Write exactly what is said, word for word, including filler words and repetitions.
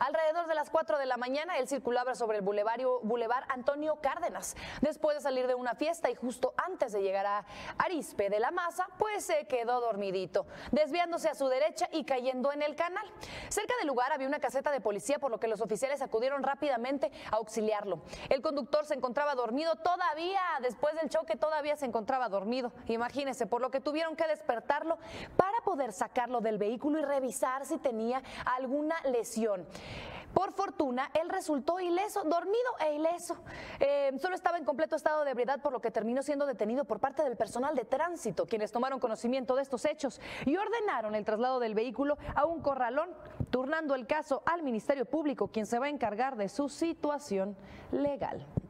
Alrededor de las cuatro de la mañana, él circulaba sobre el Boulevard Antonio Cárdenas, después de salir de una fiesta y justo antes de llegar a Arizpe de la Maza, pues se quedó dormidito, desviándose a su derecha y cayendo en el canal. Cerca del lugar había una caseta de policía, por lo que los oficiales acudieron rápidamente a auxiliarlo. El conductor se encontraba dormido todavía, después del choque todavía se encontraba dormido, imagínense, por lo que tuvieron que despertarlo para poder sacarlo del vehículo y revisar si tenía alguna lesión. Por fortuna, él resultó ileso, dormido e ileso. Eh, solo estaba en completo estado de ebriedad, por lo que terminó siendo detenido por parte del personal de tránsito, quienes tomaron conocimiento de estos hechos y ordenaron el traslado del vehículo a un corralón, turnando el caso al Ministerio Público, quien se va a encargar de su situación legal.